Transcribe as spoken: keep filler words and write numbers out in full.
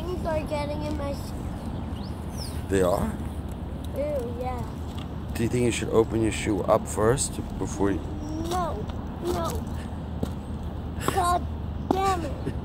things are getting in my shoe. They are? Ew, yeah. Do you think you should open your shoe up first before you... No, no. God damn it.